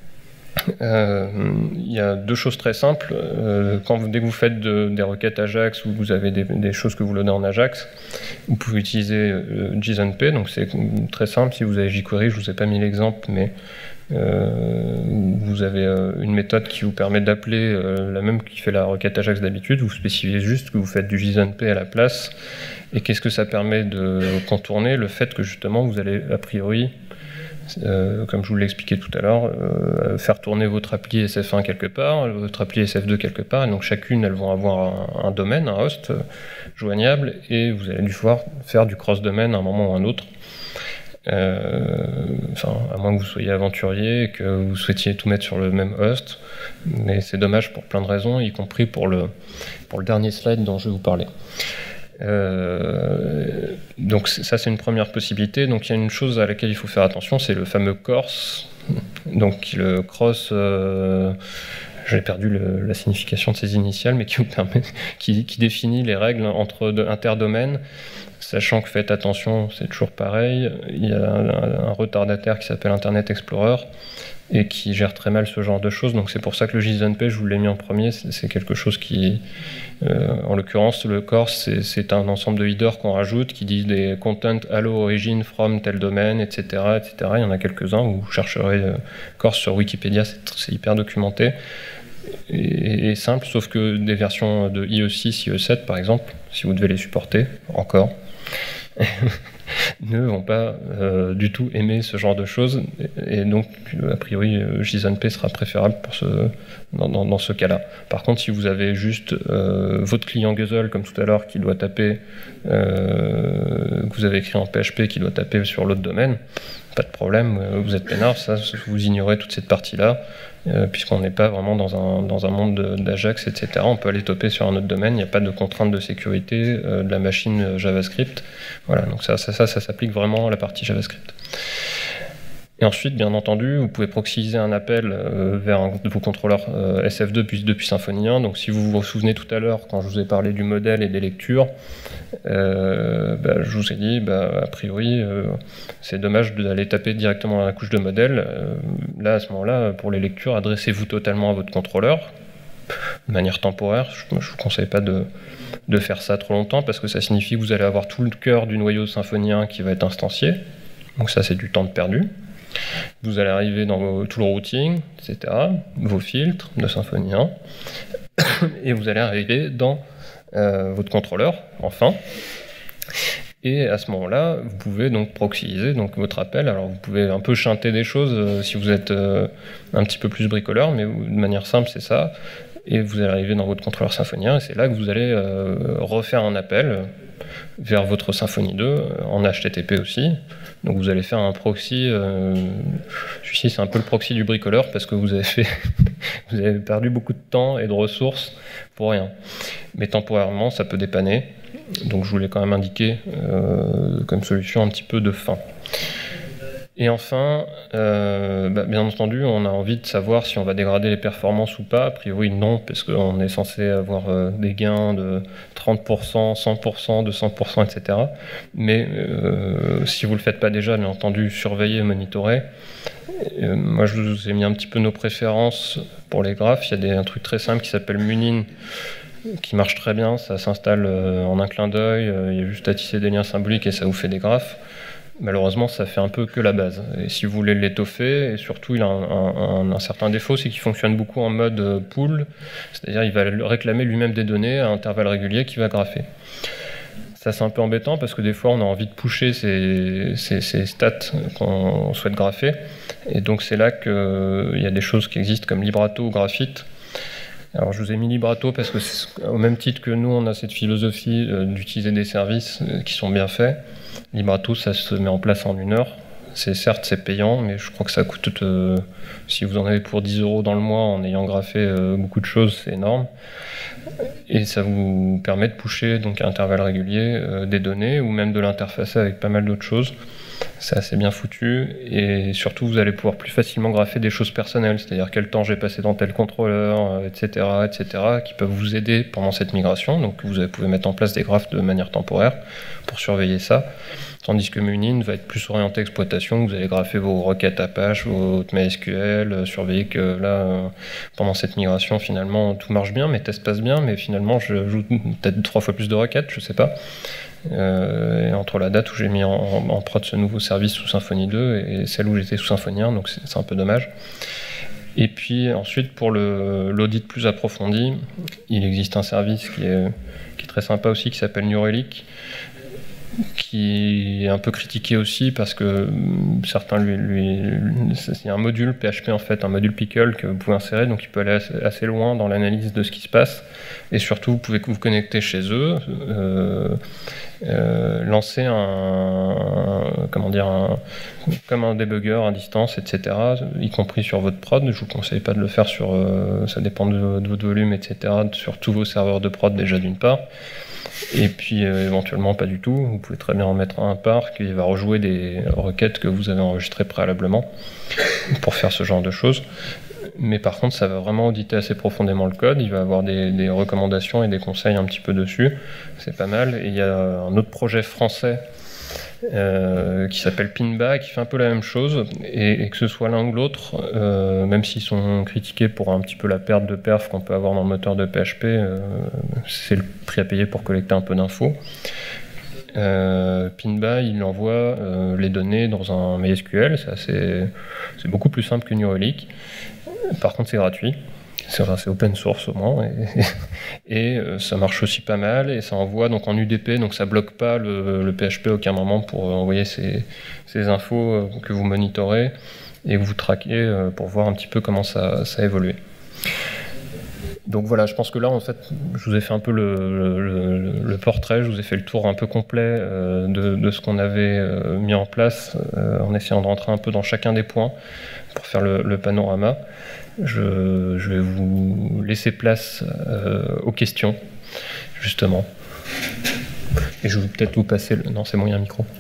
S1: euh, il y a deux choses très simples. Euh, quand vous, dès que vous faites de, des requêtes Ajax ou vous avez des, des choses que vous loadez en Ajax, vous pouvez utiliser euh, JSONP. Donc c'est très simple. Si vous avez jQuery, je ne vous ai pas mis l'exemple, mais Euh, vous avez euh, une méthode qui vous permet d'appeler euh, la même qui fait la requête Ajax d'habitude, vous spécifiez juste que vous faites du JSONP à la place, et qu'est-ce que ça permet de contourner? Le fait que justement vous allez a priori, euh, comme je vous l'ai expliqué tout à l'heure, euh, faire tourner votre appli S F un quelque part, votre appli S F deux quelque part, et donc chacune elles vont avoir un, un domaine, un host euh, joignable, et vous allez devoir faire du cross-domaine à un moment ou à un autre. Euh, enfin, à moins que vous soyez aventurier et que vous souhaitiez tout mettre sur le même host, mais c'est dommage pour plein de raisons, y compris pour le, pour le dernier slide dont je vais vous parler. Euh, donc ça, c'est une première possibilité. Donc il y a une chose à laquelle il faut faire attention, c'est le fameux CORS, donc le cross... Euh, j'ai perdu le, la signification de ces initiales, mais qui, vous permet, qui, qui définit les règles entre de, interdomaines, sachant que faites attention, c'est toujours pareil, il y a un, un retardataire qui s'appelle Internet Explorer et qui gère très mal ce genre de choses, donc c'est pour ça que le JSONP, je vous l'ai mis en premier, c'est quelque chose qui, euh, en l'occurrence, le CORS, c'est un ensemble de headers qu'on rajoute qui disent des content hello origin from tel domaine, et cetera, et cetera. Il y en a quelques-uns, vous chercherez euh, CORS sur Wikipédia, c'est hyper documenté. Et, et simple, sauf que des versions de I E six, I E sept par exemple, si vous devez les supporter, encore, ne vont pas euh, du tout aimer ce genre de choses, et, et donc a priori JSONP sera préférable pour ce, dans, dans, dans ce cas-là. Par contre, si vous avez juste euh, votre client Guzzle, comme tout à l'heure, qui doit taper, euh, que vous avez écrit en P H P, qui doit taper sur l'autre domaine, pas de problème, vous êtes peinard, ça, vous ignorez toute cette partie-là, euh, puisqu'on n'est pas vraiment dans un, dans un monde d'Ajax, et cetera. On peut aller toper sur un autre domaine, il n'y a pas de contrainte de sécurité euh, de la machine JavaScript. Voilà, donc ça, ça, ça, ça s'applique vraiment à la partie JavaScript. Et ensuite, bien entendu, vous pouvez proxyser un appel euh, vers un de vos contrôleurs euh, S F deux depuis, depuis Symfony un. Donc si vous vous souvenez tout à l'heure, quand je vous ai parlé du modèle et des lectures, euh, bah, je vous ai dit, bah, a priori, euh, c'est dommage d'aller taper directement dans la couche de modèle. Euh, là, à ce moment-là, pour les lectures, adressez-vous totalement à votre contrôleur, de manière temporaire. Je ne vous conseille pas de, de faire ça trop longtemps, parce que ça signifie que vous allez avoir tout le cœur du noyau Symfony un qui va être instancié. Donc ça, c'est du temps de perdu. Vous allez arriver dans vos, tout le routing, et cetera, vos filtres de Symfony un, et vous allez arriver dans euh, votre contrôleur, enfin. Et à ce moment-là, vous pouvez donc proxyiser donc, votre appel. Alors vous pouvez un peu chanter des choses euh, si vous êtes euh, un petit peu plus bricoleur, mais de manière simple, c'est ça. Et vous allez arriver dans votre contrôleur Symfony un, et c'est là que vous allez euh, refaire un appel vers votre Symfony deux, en H T T P aussi. Donc vous allez faire un proxy, euh, celui-ci c'est un peu le proxy du bricoleur, parce que vous avez, fait vous avez perdu beaucoup de temps et de ressources pour rien. Mais temporairement, ça peut dépanner. Donc je voulais quand même indiquer euh, comme solution un petit peu de fin. Et enfin, euh, bah, bien entendu, on a envie de savoir si on va dégrader les performances ou pas. A priori, non, parce qu'on est censé avoir euh, des gains de trente pour cent, cent pour cent, deux cents pour cent, et cetera. Mais euh, si vous ne le faites pas déjà, bien entendu, surveillez, monitorez. Euh, moi, je vous ai mis un petit peu nos préférences pour les graphes. Il y a des, un truc très simple qui s'appelle Munin, qui marche très bien. Ça s'installe euh, en un clin d'œil. Euh, il y a juste à tisser des liens symboliques et ça vous fait des graphes. Malheureusement, ça fait un peu que la base. Et si vous voulez l'étoffer, et surtout, il a un, un, un certain défaut, c'est qu'il fonctionne beaucoup en mode pool, c'est-à-dire il va réclamer lui-même des données à intervalles réguliers qu'il va grapher. Ça, c'est un peu embêtant parce que des fois, on a envie de pusher ces, ces, ces stats qu'on souhaite grapher. Et donc, c'est là qu'il y a des choses qui existent comme Librato ou Graphite. Alors, je vous ai mis Librato parce que, au même titre que nous, on a cette philosophie euh, d'utiliser des services euh, qui sont bien faits. Librato, ça se met en place en une heure. C'est certes, c'est payant, mais je crois que ça coûte, euh, si vous en avez pour dix euros dans le mois en ayant graphé euh, beaucoup de choses, c'est énorme. Et ça vous permet de pusher donc, à intervalles réguliers euh, des données ou même de l'interfacer avec pas mal d'autres choses. C'est assez bien foutu et surtout vous allez pouvoir plus facilement grapher des choses personnelles, c'est-à-dire quel temps j'ai passé dans tel contrôleur, et cetera, et cetera, qui peuvent vous aider pendant cette migration. Donc vous pouvez mettre en place des graphes de manière temporaire pour surveiller ça. Tandis que Munin va être plus orienté exploitation, vous allez grapher vos requêtes Apache, votre MySQL, surveiller que là, pendant cette migration, finalement, tout marche bien, mes tests passent bien, mais finalement, je joue peut-être trois fois plus de requêtes, je sais pas. Euh, et entre la date où j'ai mis en, en prod ce nouveau service sous Symfony deux et celle où j'étais sous Symfony un, donc c'est un peu dommage. Et puis ensuite, pour l'audit plus approfondi, il existe un service qui est, qui est très sympa aussi, qui s'appelle New Relic, qui est un peu critiqué aussi parce que certains lui, lui c'est un module P H P en fait, un module pickle que vous pouvez insérer, donc il peut aller assez, assez loin dans l'analyse de ce qui se passe, et surtout vous pouvez vous connecter chez eux, euh, euh, lancer un, un comment comment dire, un, comme un debugger à distance, et cetera, y compris sur votre prod. Je vous conseille pas de le faire sur, euh, ça dépend de, de votre volume, et cetera, sur tous vos serveurs de prod déjà d'une part. Et puis euh, éventuellement pas du tout, vous pouvez très bien en mettre un par qui va rejouer des requêtes que vous avez enregistrées préalablement pour faire ce genre de choses. Mais par contre ça va vraiment auditer assez profondément le code, il va avoir des, des recommandations et des conseils un petit peu dessus, c'est pas mal. Et il y a un autre projet français Euh, qui s'appelle Pinba, qui fait un peu la même chose, et, et que ce soit l'un ou l'autre, euh, même s'ils sont critiqués pour un petit peu la perte de perf qu'on peut avoir dans le moteur de P H P, euh, c'est le prix à payer pour collecter un peu d'infos. Euh, Pinba, il envoie euh, les données dans un MySQL, c'est, assez, c'est beaucoup plus simple que New Relic. Par contre, c'est gratuit. C'est, enfin, c'est open source au moins, et, et, et euh, ça marche aussi pas mal, et ça envoie donc en U D P, donc ça bloque pas le, le P H P à aucun moment pour envoyer ces, ces infos euh, que vous monitorez et que vous traquez euh, pour voir un petit peu comment ça, ça a évolué. Donc voilà, je pense que là, en fait, je vous ai fait un peu le, le, le portrait, je vous ai fait le tour un peu complet euh, de, de ce qu'on avait euh, mis en place, euh, en essayant de rentrer un peu dans chacun des points pour faire le, le panorama. Je, je vais vous laisser place euh, aux questions, justement. Et je vais peut-être vous passer le... Non, c'est moi, il y a un micro.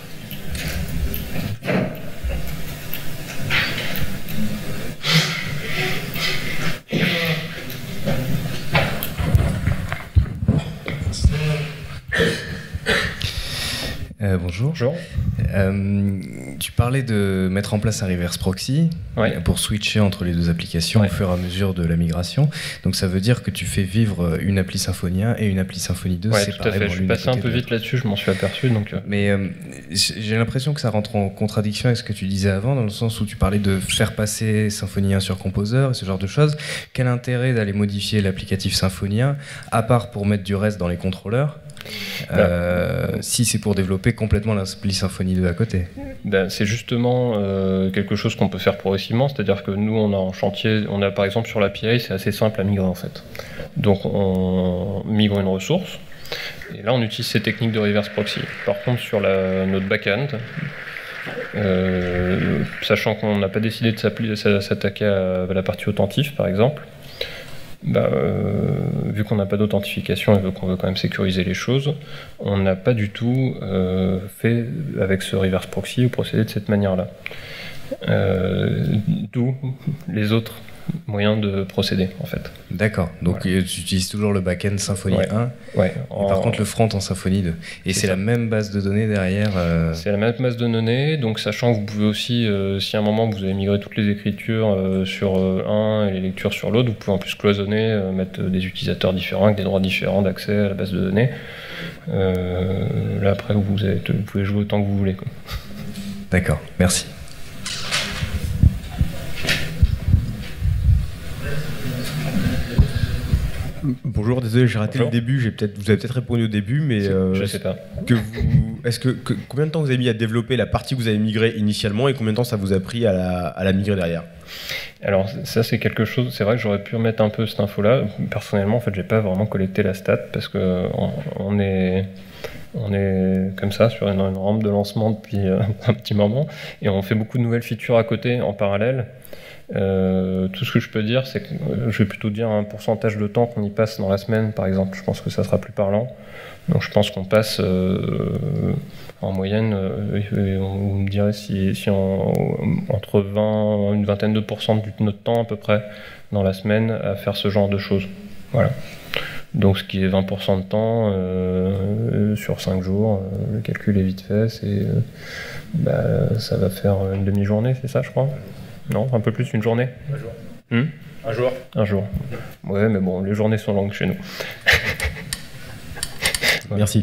S2: Euh, bonjour.
S1: Bonjour.
S2: Euh, tu parlais de mettre en place un reverse proxy
S1: ouais.
S2: pour switcher entre les deux applications ouais. au fur et à mesure de la migration. Donc ça veut dire que tu fais vivre une appli Symfony un et une appli Symfony deux
S1: ouais, séparément. Tout à fait. Je suis passé un peu vite là-dessus, je m'en suis aperçu. Donc...
S2: Mais euh, j'ai l'impression que ça rentre en contradiction avec ce que tu disais avant, dans le sens où tu parlais de faire passer Symfony un sur Composer et ce genre de choses. Quel intérêt d'aller modifier l'applicatif Symfony un, à part pour mettre du reste dans les contrôleurs? Euh, ben, si c'est pour développer complètement l'appli Symfony deux à côté.
S1: Ben, c'est justement euh, quelque chose qu'on peut faire progressivement, c'est-à-dire que nous on a en chantier, on a par exemple sur l'A P I, c'est assez simple à migrer en fait. Donc on migre une ressource, et là on utilise ces techniques de reverse proxy. Par contre sur la, notre back-end, euh, sachant qu'on n'a pas décidé de s'attaquer à la partie authentifiée par exemple, Bah, euh, vu qu'on n'a pas d'authentification et qu'on veut quand même sécuriser les choses, on n'a pas du tout euh, fait avec ce reverse proxy ou procédé de cette manière-là. Euh, d'où les autres moyens de procéder en fait.
S2: D'accord, donc voilà. Tu utilises toujours le back-end Symfony
S1: ouais.
S2: un,
S1: ouais.
S2: En... et par contre le front en Symfony deux. Et c'est, c'est la même base de données derrière euh...
S1: C'est la même base de données, donc sachant que vous pouvez aussi, euh, si à un moment vous avez migré toutes les écritures euh, sur euh, un et les lectures sur l'autre, vous pouvez en plus cloisonner, euh, mettre des utilisateurs différents avec des droits différents d'accès à la base de données. Euh, là après vous, êtes, vous pouvez jouer autant que vous voulez, quoi.
S2: D'accord, merci.
S3: Bonjour, désolé, j'ai raté Bonjour. le début. J'ai peut-être, vous avez peut-être répondu au début, mais
S1: euh, je sais pas.
S3: Que vous, est-ce que, que combien de temps vous avez mis à développer la partie que vous avez migrée initialement et combien de temps ça vous a pris à la, à la migrer derrière?
S1: Alors ça c'est quelque chose. C'est vrai que j'aurais pu remettre un peu cette info-là. Personnellement, en fait, j'ai pas vraiment collecté la stat parce que on, on est on est comme ça sur une, une rampe de lancement depuis euh, un petit moment et on fait beaucoup de nouvelles features à côté en parallèle. Euh, tout ce que je peux dire, c'est que euh, je vais plutôt dire un pourcentage de temps qu'on y passe dans la semaine, par exemple. Je pense que ça sera plus parlant. Donc je pense qu'on passe euh, en moyenne, euh, on me dirait si, si on, entre vingt, une vingtaine de pourcents de notre temps à peu près dans la semaine à faire ce genre de choses. Voilà. Donc ce qui est vingt pour cent de temps euh, sur cinq jours, euh, le calcul est vite fait, c'est, euh, bah, ça va faire une demi-journée, c'est ça je crois? Non, un peu plus, une journée.
S3: Un jour.
S1: Hmm
S3: un jour.
S1: Un jour. Ouais, mais bon, les journées sont longues chez nous.
S3: Voilà. Merci.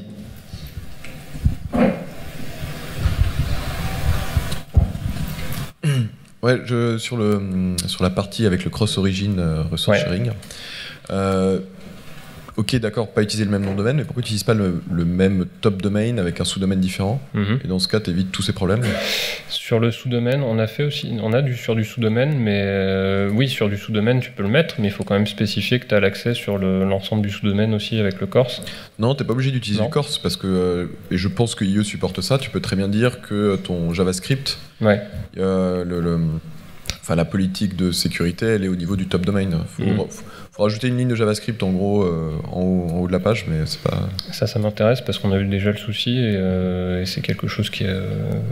S4: Ouais, je, sur, le, sur la partie avec le cross-origin euh, resource
S1: ouais.
S4: sharing, euh, ok, d'accord, pas utiliser le même nom de domaine, mais pourquoi tu n'utilises pas le, le même top domain avec un sous-domaine différent?
S1: Mm-hmm.
S4: Et dans ce cas, tu évites tous ces problèmes.
S1: Sur le sous-domaine, on a fait aussi, on a du, sur du sous-domaine, mais euh, oui, sur du sous-domaine, tu peux le mettre, mais il faut quand même spécifier que tu as l'accès sur le, l'ensemble du sous-domaine aussi avec le Corse.
S4: Non, tu n'es pas obligé d'utiliser
S1: Non.
S4: le Corse, parce que, euh, et je pense que I E supporte ça, tu peux très bien dire que ton JavaScript,
S1: Ouais.
S4: euh, le, le, enfin, la politique de sécurité, elle est au niveau du top domain. Il faut,
S1: Mm.
S4: faut, faut rajouter une ligne de JavaScript en gros euh, en, haut, en haut de la page, mais c'est pas...
S1: Ça, ça m'intéresse parce qu'on a eu déjà le souci et, euh, et c'est quelque chose qui est, euh,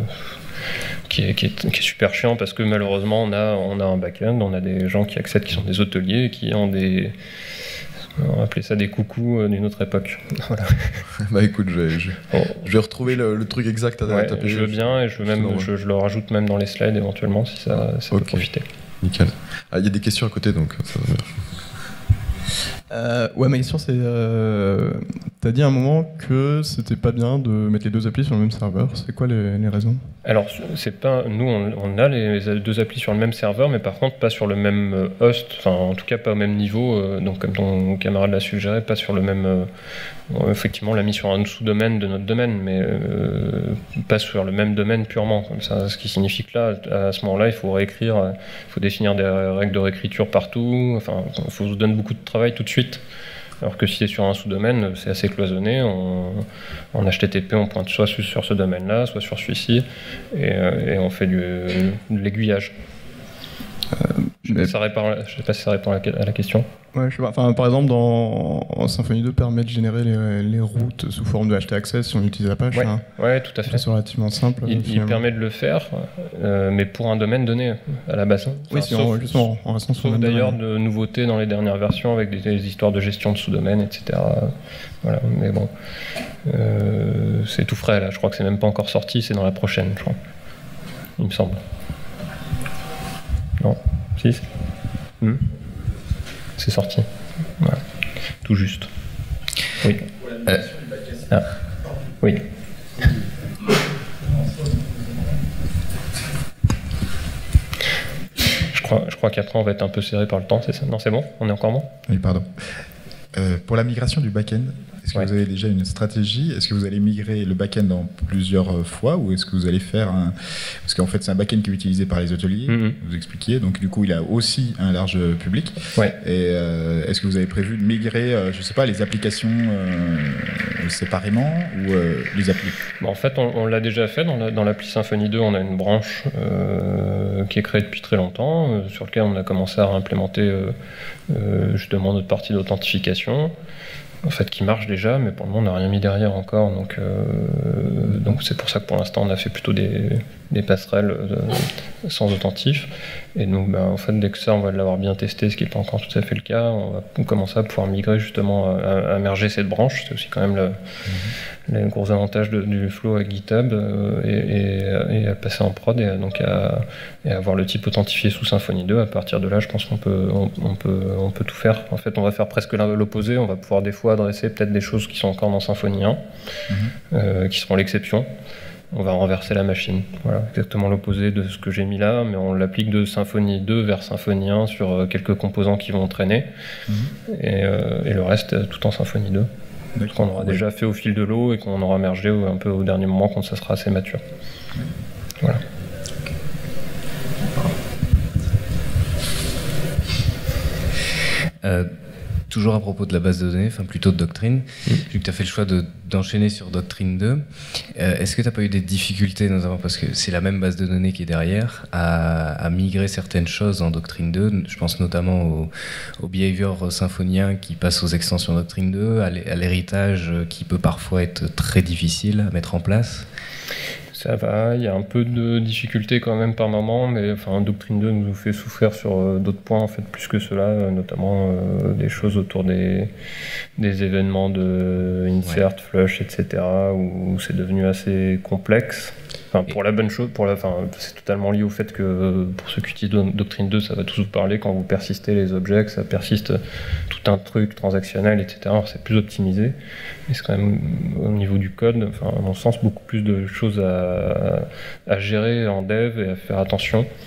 S1: qui, est, qui, est, qui est super chiant parce que malheureusement, on a, on a un back-end, on a des gens qui accèdent qui sont des hôteliers, qui ont des... On va appeler ça des coucous d'une autre époque. Voilà.
S4: Bah écoute, je vais, je,
S1: Oh.
S4: je vais retrouver le, le truc exact à
S1: Ouais,
S4: taper.
S1: je veux bien et je, veux même, je, je le rajoute même dans les slides éventuellement si ça, ça
S4: Ok.
S1: peut profiter.
S4: Nickel. Ah, il y a des questions à côté, donc ça va bien.
S5: Euh, ouais, ma question c'est, euh, t'as dit à un moment que c'était pas bien de mettre les deux applis sur le même serveur. C'est quoi les, les raisons?
S1: Alors, c'est pas, nous, on, on a les deux applis sur le même serveur, mais par contre, pas sur le même host, enfin, en tout cas, pas au même niveau. Euh, donc, comme ton camarade l'a suggéré, pas sur le même. Euh, effectivement, on l'a mis sur un sous-domaine de notre domaine, mais euh, pas sur le même domaine purement. Comme ça, ce qui signifie que là, à ce moment-là, il faut réécrire, il faut définir des règles de réécriture partout. Enfin, il faut se donner beaucoup de travail tout de suite. Alors que si c'est sur un sous-domaine, c'est assez cloisonné. On, en H T T P, on pointe soit sur ce domaine-là, soit sur celui-ci, et, et on fait du, de l'aiguillage. Euh, je ne sais, sais pas si ça répond à la, à la question.
S5: Ouais, je sais pas. Enfin, par exemple, dans en Symfony deux, permet de générer les, les routes sous forme de H T access si on utilise Apache.
S1: Ouais,
S5: hein.
S1: Ouais, tout à fait.
S5: C'est relativement simple.
S1: Il, il permet de le faire, euh, mais pour un domaine donné à la base. Enfin,
S5: oui, si
S1: sauf,
S5: on, justement, en restant sur
S1: sauf
S5: le même
S1: d'ailleurs
S5: domaine.
S1: de nouveautés dans les dernières versions avec des, des histoires de gestion de sous-domaines, et cetera. Voilà, mais bon, euh, c'est tout frais là. Je crois que c'est même pas encore sorti, c'est dans la prochaine, je crois. Il me semble. Non, si. Hmm. C'est sorti. Voilà. Tout juste. Oui. Euh. Ah. Oui. Je crois, je crois qu'après on va être un peu serré par le temps, c'est ça? Non, c'est bon? On est encore bon?
S6: Oui, pardon. Euh, pour la migration du back-end, est-ce que
S1: Ouais.
S6: vous avez déjà une stratégie? Est-ce que vous allez migrer le back-end en plusieurs fois ou est-ce que vous allez faire un... Parce qu'en fait, c'est un back-end qui est utilisé par les hoteliers,
S1: Mm-hmm.
S6: vous expliquiez, donc du coup, il a aussi un large public.
S1: Ouais.
S6: Et euh, est-ce que vous avez prévu de migrer, euh, je sais pas, les applications euh, séparément ou euh, les applis?
S1: Bon, en fait, on, on l'a déjà fait dans, la, dans l'appli Symfony deux. On a une branche euh, qui est créée depuis très longtemps, euh, sur laquelle on a commencé à implémenter euh, euh, justement notre partie d'authentification. En fait, qui marche déjà, mais pour le moment, on n'a rien mis derrière encore. Donc, euh, donc c'est pour ça que pour l'instant, on a fait plutôt des, des passerelles de, sans authentification. Et donc, ben, en fait, dès que ça, on va l'avoir bien testé, ce qui n'est pas encore tout à fait le cas, on va commencer à pouvoir migrer justement, à, à merger cette branche. C'est aussi quand même le, mmh. les gros avantages de, du flow avec GitHub euh, et, et, et à passer en prod et donc à, et à avoir le type authentifié sous Symfony deux. À partir de là, je pense qu'on peut, on, on peut, on peut tout faire. En fait, on va faire presque l'opposé. On va pouvoir des fois adresser peut-être des choses qui sont encore dans Symfony un, mmh. euh, qui seront l'exception. On va renverser la machine. Voilà, exactement l'opposé de ce que j'ai mis là, mais on l'applique de Symfony deux vers Symfony un sur quelques composants qui vont traîner, mmh. et, euh, et le reste tout en Symfony deux. Ce qu'on aura ouais. déjà fait au fil de l'eau et qu'on aura mergé un peu au dernier moment quand ça sera assez mature. Voilà.
S2: Euh, toujours à propos de la base de données, enfin plutôt de Doctrine, mmh. vu que tu as fait le choix de, d'enchaîner sur Doctrine deux, euh, est-ce que tu n'as pas eu des difficultés, notamment parce que c'est la même base de données qui est derrière, à, à migrer certaines choses en Doctrine deux? Je pense notamment au, au behavior symphonien qui passe aux extensions Doctrine deux, à l'héritage qui peut parfois être très difficile à mettre en place.
S1: Ça va, il y a un peu de difficulté quand même par moment, mais enfin, Doctrine deux nous fait souffrir sur euh, d'autres points en fait, plus que cela, euh, notamment euh, des choses autour des, des événements de insert, ouais. flush, et cetera, où, où c'est devenu assez complexe. Enfin, pour Et... la bonne chose, pour la, enfin, c'est totalement lié au fait que pour ceux qui utilisent Doctrine deux, ça va tous vous parler quand vous persistez les objets, que ça persiste tout un truc transactionnel, et cetera. Alors c'est plus optimisé, mais c'est quand même au niveau du code, enfin, à mon sens, beaucoup plus de choses à, à gérer en dev et à faire attention.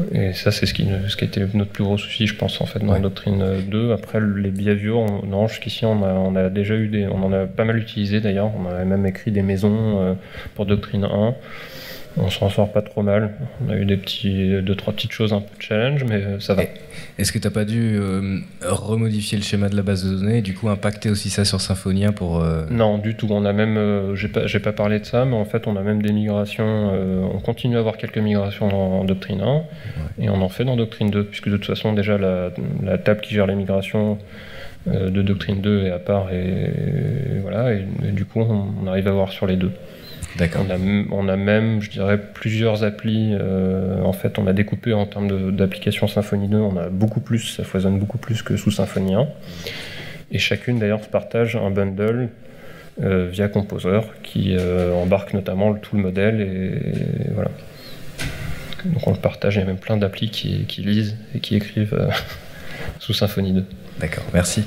S1: Et ça, c'est ce qui, ce qui a été notre plus gros souci, je pense, en fait, dans
S2: Ouais.
S1: Doctrine deux. Après, les behaviors, on, non, jusqu'ici, on a, on a déjà eu des... On en a pas mal utilisé, d'ailleurs. On a même écrit des maisons euh, pour Doctrine un. On s'en sort pas trop mal. On a eu des petits, deux, trois petites choses un peu de challenge, mais ça va.
S2: Et est-ce que tu n'as pas dû euh, remodifier le schéma de la base de données et du coup impacter aussi ça sur Symphonia pour... euh,
S1: Non, du tout. On a même, euh, j'ai pas, j'ai pas parlé de ça, mais en fait, on a même des migrations. Euh, on continue à avoir quelques migrations dans, en Doctrine un, et on en fait dans Doctrine deux, puisque de toute façon, déjà, la, la table qui gère les migrations euh, de Doctrine deux est à part, et, et voilà, et, et du coup, on, on arrive à voir sur les deux.
S2: D'accord.
S1: On a, m- on a même, je dirais, plusieurs applis. euh, en fait, on a découpé en termes de- d'applications Symfony deux, on a beaucoup plus, ça foisonne beaucoup plus que sous Symfony un. Et chacune, d'ailleurs, se partage un bundle euh, via Composer qui euh, embarque notamment le- tout le modèle. Et, et voilà. Donc on le partage, il y a même plein d'applis qui, qui lisent et qui écrivent euh, sous Symfony deux.
S2: D'accord, merci.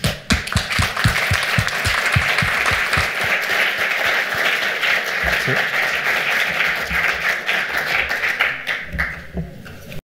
S1: Merci.